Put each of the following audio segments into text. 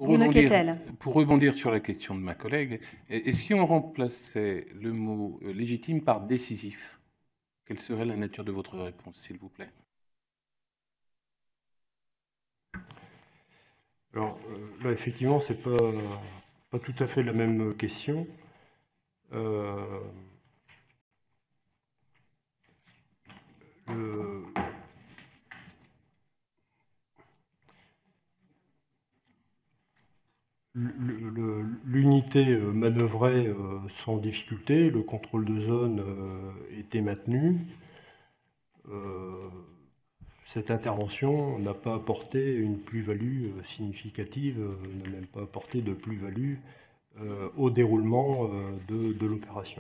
Pour rebondir sur la question de ma collègue, et si on remplaçait le mot légitime par décisif, quelle serait la nature de votre réponse, s'il vous plaît? Alors là, effectivement, c'est pas tout à fait la même question. L'unité manœuvrait sans difficulté, le contrôle de zone était maintenu. Cette intervention n'a pas apporté une plus-value significative, n'a même pas apporté de plus-value au déroulement de l'opération.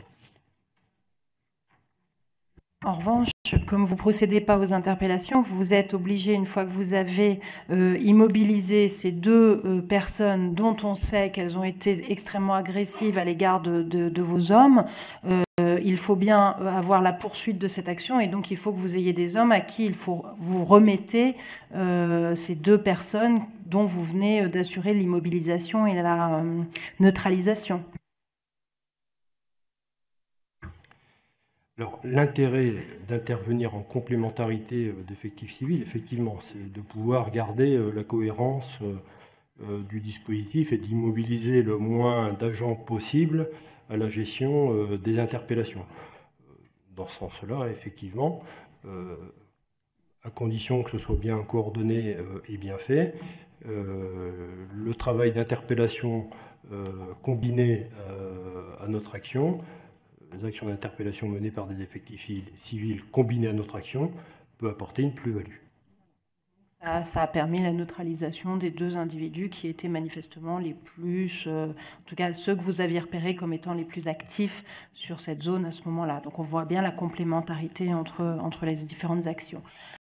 En revanche, comme vous ne procédez pas aux interpellations, vous êtes obligé, une fois que vous avez immobilisé ces deux personnes dont on sait qu'elles ont été extrêmement agressives à l'égard de vos hommes, il faut bien avoir la poursuite de cette action et donc il faut que vous ayez des hommes à qui il faut vous remettez ces deux personnes dont vous venez d'assurer l'immobilisation et la neutralisation. Alors, l'intérêt d'intervenir en complémentarité d'effectifs civils, effectivement, c'est de pouvoir garder la cohérence du dispositif et d'immobiliser le moins d'agents possible à la gestion des interpellations. Dans ce sens-là, effectivement, à condition que ce soit bien coordonné et bien fait, le travail d'interpellation combiné à notre action, les actions d'interpellation menées par des effectifs civils combinées à notre action, peut apporter une plus-value. Ça a permis la neutralisation des deux individus qui étaient manifestement les plus, en tout cas ceux que vous aviez repérés comme étant les plus actifs sur cette zone à ce moment-là. Donc on voit bien la complémentarité entre les différentes actions.